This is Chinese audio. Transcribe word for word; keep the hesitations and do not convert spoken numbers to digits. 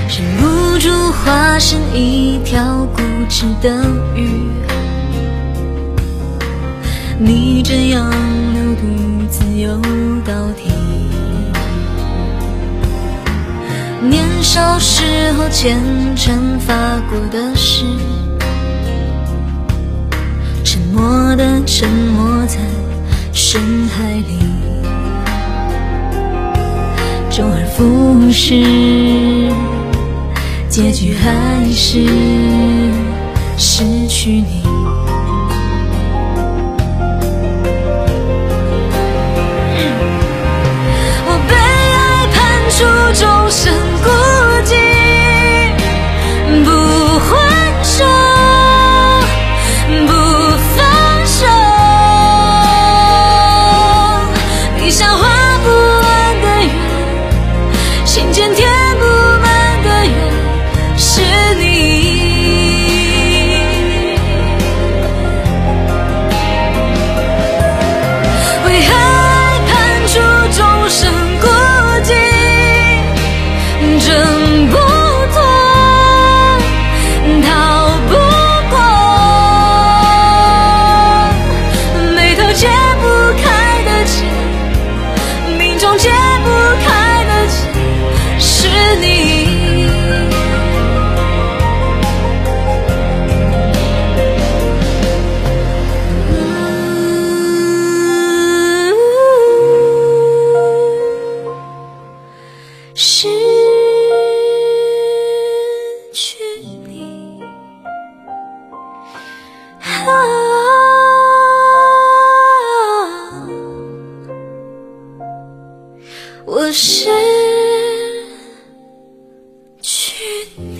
忍不住化身一条固执的鱼，你这样流独自游到底。年少时候虔诚发过的誓，沉默的沉没在深海里，周而复始，结局还是失去你。我被爱判处终身孤寂，不还手，不放手，你像画不完的圆，心间填不满的缘，是你。为爱判处终身孤寂，挣不脱，逃不过，眉头解不开的结，命中解不开的结，是你。失去你，啊，我失去你。